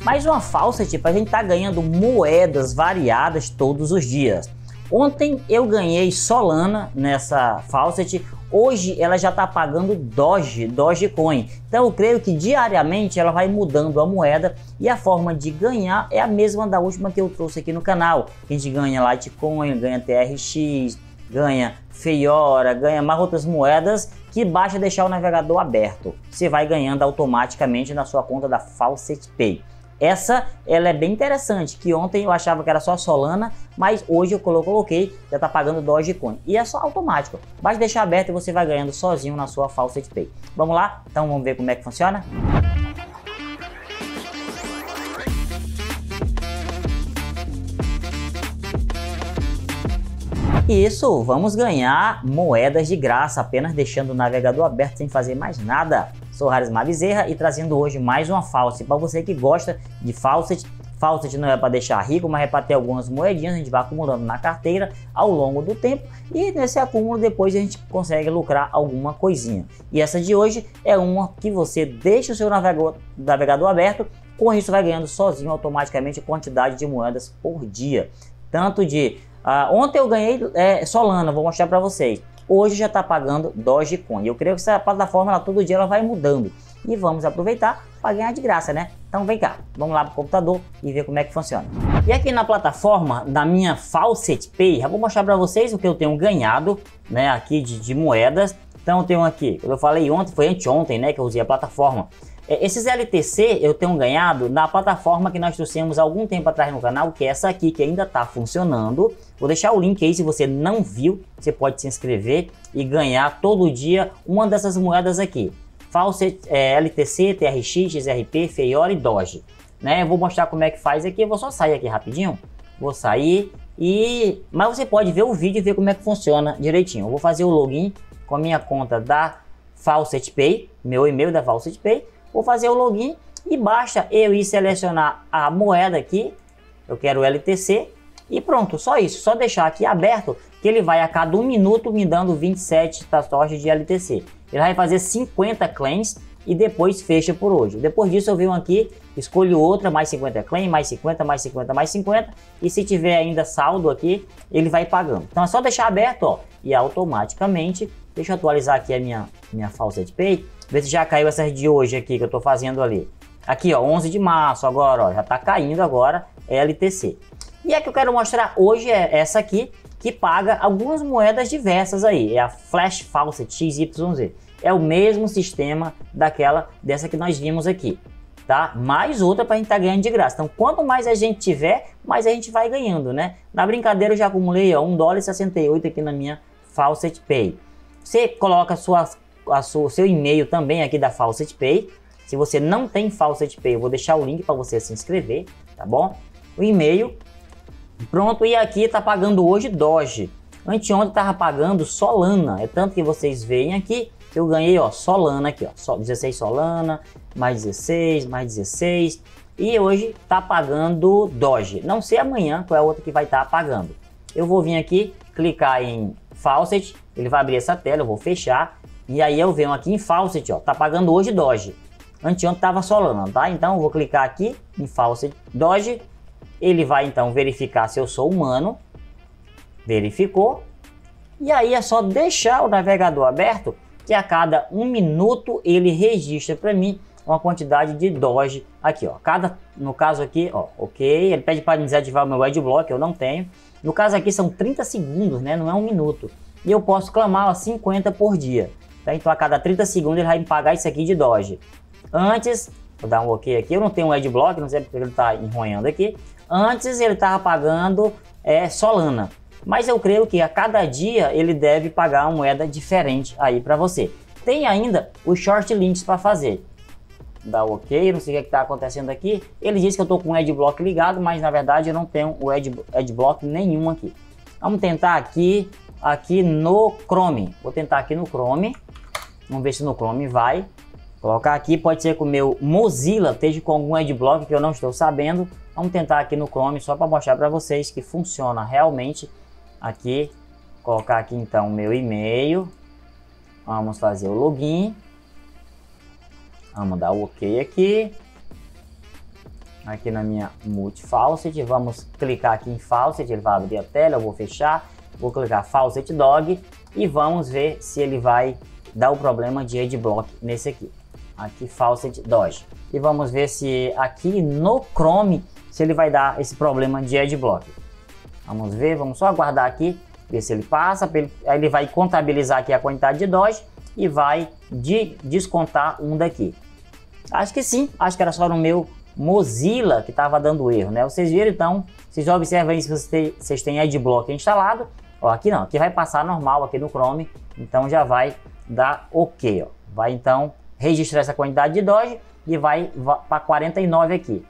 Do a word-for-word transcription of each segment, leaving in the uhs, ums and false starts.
mais uma Faucet para a gente tá ganhando moedas variadas todos os dias. Ontem eu ganhei Solana nessa Faucet, hoje ela já está pagando Doge, Dogecoin. Então eu creio que diariamente ela vai mudando a moeda e a forma de ganhar é a mesma da última que eu trouxe aqui no canal. A gente ganha Litecoin, ganha T R X, ganha Fiora, ganha mais outras moedas que basta deixar o navegador aberto. Você vai ganhando automaticamente na sua conta da Faucet Pay. Essa ela é bem interessante, que ontem eu achava que era só Solana, mas hoje eu coloquei, já está pagando Dogecoin. E é só automático, basta deixar aberto e você vai ganhando sozinho na sua Faucet Pay. Vamos lá? Então vamos ver como é que funciona? Isso, vamos ganhar moedas de graça, apenas deixando o navegador aberto sem fazer mais nada. Sou Harismar Bezerra e trazendo hoje mais uma Faucet. Para você que gosta de Faucet, Faucet não é para deixar rico, mas é para ter algumas moedinhas, a gente vai acumulando na carteira ao longo do tempo e nesse acúmulo depois a gente consegue lucrar alguma coisinha. E essa de hoje é uma que você deixa o seu navegador, navegador aberto, com isso vai ganhando sozinho automaticamente quantidade de moedas por dia. Tanto de... Uh, ontem eu ganhei é, Solana, vou mostrar para vocês. Hoje já está pagando Dogecoin. Eu creio que essa plataforma ela, todo dia ela vai mudando. E vamos aproveitar para ganhar de graça, né? Então vem cá, vamos lá para o computador e ver como é que funciona. E aqui na plataforma da minha Faucet Pay, eu vou mostrar para vocês o que eu tenho ganhado, né? Aqui de, de moedas. Então eu tenho aqui, como eu falei ontem, foi anteontem, né? Que eu usei a plataforma. Esses L T C eu tenho ganhado na plataforma que nós trouxemos há algum tempo atrás no canal, que é essa aqui, que ainda está funcionando. Vou deixar o link aí, se você não viu, você pode se inscrever e ganhar todo dia uma dessas moedas aqui. Faucet, é, L T C, T R X, X R P, Fiora e Doge. Né? Eu vou mostrar como é que faz aqui, eu vou só sair aqui rapidinho. Vou sair e... Mas você pode ver o vídeo e ver como é que funciona direitinho. Eu vou fazer o login com a minha conta da Faucet Pay, meu e-mail da Faucet Pay. Vou fazer o login e basta eu ir selecionar a moeda aqui, eu quero o L T C e pronto, só isso, só deixar aqui aberto que ele vai a cada um minuto me dando vinte e sete satoshis de L T C. Ele vai fazer cinquenta claims e depois fecha por hoje. Depois disso eu venho aqui, escolho outra, mais cinquenta claims, mais cinquenta, mais cinquenta, mais cinquenta e se tiver ainda saldo aqui, ele vai pagando. Então é só deixar aberto, ó, e automaticamente, deixa eu atualizar aqui a minha, minha Faucet Pay. Ver se já caiu essas de hoje aqui que eu tô fazendo ali. Aqui, ó, onze de março agora, ó, já tá caindo agora L T C. E a que eu quero mostrar hoje é essa aqui, que paga algumas moedas diversas aí. É a Flash Faucet X Y Z. É o mesmo sistema daquela, dessa que nós vimos aqui, tá? Mais outra pra gente tá ganhando de graça. Então, quanto mais a gente tiver, mais a gente vai ganhando, né? Na brincadeira eu já acumulei, ó, um dólar e sessenta e oito aqui na minha Faucet Pay. Você coloca suas o seu e-mail também aqui da Faucet Pay. Se você não tem Faucet Pay, eu vou deixar o link para você se inscrever, tá bom? O e-mail, pronto, e aqui tá pagando hoje Doge. Anteontem tava pagando Solana, é tanto que vocês veem aqui que eu ganhei, ó, Solana aqui, ó, dezesseis Solana, mais dezesseis, mais dezesseis, e hoje tá pagando Doge. Não sei amanhã qual é a outra que vai estar tá pagando. Eu vou vir aqui, clicar em Faucet, ele vai abrir essa tela, eu vou fechar. E aí eu venho aqui em Faucet, ó, tá pagando hoje Doge. Anteontem tava Solana, tá? Então eu vou clicar aqui em Faucet Doge. Ele vai então verificar se eu sou humano. Verificou. E aí é só deixar o navegador aberto, que a cada um minuto ele registra para mim uma quantidade de Doge aqui, ó. Cada, no caso aqui, ó, ok. Ele pede para desativar o meu adblock, eu não tenho. No caso aqui são trinta segundos, né? Não é um minuto. E eu posso clamar a cinquenta por dia. Então a cada trinta segundos ele vai me pagar isso aqui de Doge. Antes, vou dar um ok aqui, eu não tenho um adblock, não sei porque ele está enronhando aqui. Antes ele estava pagando é, Solana. Mas eu creio que a cada dia ele deve pagar uma moeda diferente aí para você. Tem ainda os short links para fazer. Dá um ok, não sei o que está acontecendo aqui. Ele diz que eu estou com o adblock ligado, mas na verdade eu não tenho o ad, adblock nenhum aqui. Vamos tentar aqui, aqui no Chrome. Vou tentar aqui no Chrome. Vamos ver se no Chrome vai. Colocar aqui, pode ser que o meu Mozilla esteja com algum adblock que eu não estou sabendo. Vamos tentar aqui no Chrome só para mostrar para vocês que funciona realmente. Aqui, colocar aqui então o meu e-mail. Vamos fazer o login. Vamos dar o ok aqui. aqui na minha Multi-Faucet, vamos clicar aqui em Faucet, ele vai abrir a tela, eu vou fechar, vou clicar Faucet Dog e vamos ver se ele vai dar o problema de Adblock nesse aqui. Aqui Faucet Dodge. E vamos ver se aqui no Chrome, se ele vai dar esse problema de Adblock. Vamos ver, vamos só aguardar aqui, ver se ele passa, aí ele vai contabilizar aqui a quantidade de Dodge e vai de descontar um daqui. Acho que sim, acho que era só no meu Mozilla que estava dando erro, né? Vocês viram então, vocês observam aí se vocês têm, vocês têm Adblock instalado. Ó, aqui não, aqui vai passar normal aqui no Chrome, então já vai dar OK, ó. Vai então registrar essa quantidade de Dodge e vai para quarenta e nove aqui.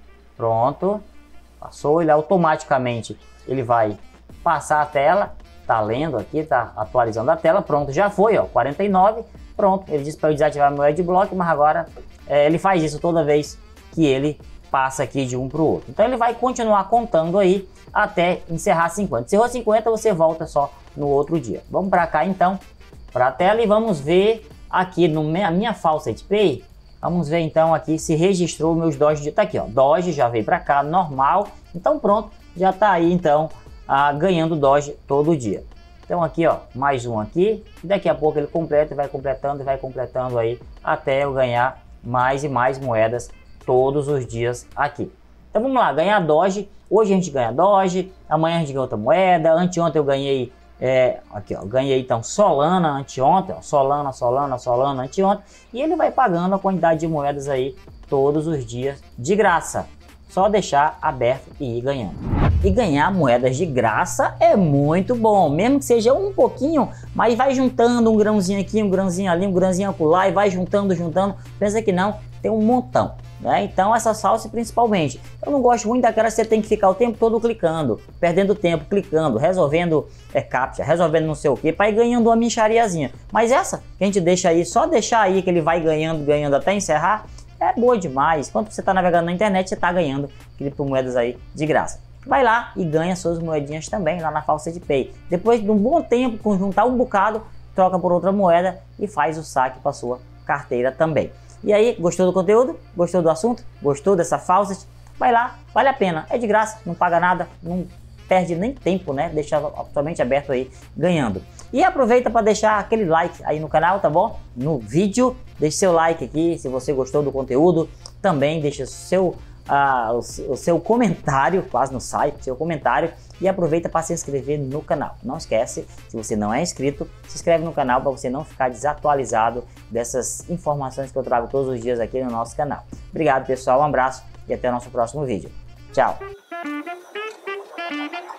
Pronto, passou, ele automaticamente ele vai passar a tela, tá lendo aqui, tá atualizando a tela, pronto, já foi, ó, quarenta e nove, pronto. Ele disse para eu desativar meu Adblock, mas agora é, ele faz isso toda vez que ele passa aqui de um para o outro. Então ele vai continuar contando aí até encerrar cinquenta. Encerrou cinquenta, você volta só no outro dia. Vamos para cá então, para a tela, e vamos ver aqui no minha, minha Faucet Pay. Vamos ver então aqui se registrou meus Dodge. Tá aqui, ó, Dodge já veio para cá, normal. Então pronto, já tá aí então ah, ganhando Dodge todo dia. Então aqui, ó, mais um aqui. E daqui a pouco ele completa, vai completando, vai completando aí até eu ganhar mais e mais moedas todos os dias aqui. Então vamos lá, ganhar Dodge. Hoje a gente ganha Dodge, amanhã a gente ganha outra moeda. Anteontem eu ganhei, é, aqui ó, ganhei então Solana anteontem, ó, Solana, Solana, Solana anteontem. E ele vai pagando a quantidade de moedas aí todos os dias de graça. Só deixar aberto e ir ganhando. E ganhar moedas de graça é muito bom, mesmo que seja um pouquinho, mas vai juntando um grãozinho aqui, um grãozinho ali, um grãozinho acolá e vai juntando, juntando. Pensa que não, tem um montão. Né? Então essa salsa principalmente, eu não gosto muito daquela que você tem que ficar o tempo todo clicando, perdendo tempo, clicando, resolvendo é, captcha, resolvendo não sei o que, para ir ganhando uma minchariazinha. Mas essa que a gente deixa aí, só deixar aí que ele vai ganhando, ganhando até encerrar, é boa demais. Enquanto você está navegando na internet, você está ganhando criptomoedas aí de graça. Vai lá e ganha suas moedinhas também lá na Faucet Pay. Depois de um bom tempo, com juntar um bocado, troca por outra moeda e faz o saque para sua carteira também. E aí, gostou do conteúdo? Gostou do assunto? Gostou dessa Faucet? Vai lá, vale a pena. É de graça, não paga nada, não perde nem tempo, né? Deixa totalmente aberto aí, ganhando. E aproveita para deixar aquele like aí no canal, tá bom? No vídeo, deixe seu like aqui se você gostou do conteúdo. Também deixa seu, uh, o, o seu comentário, quase não sai, seu comentário. E aproveita para se inscrever no canal. Não esquece, se você não é inscrito, se inscreve no canal para você não ficar desatualizado dessas informações que eu trago todos os dias aqui no nosso canal. Obrigado pessoal, um abraço e até o nosso próximo vídeo. Tchau!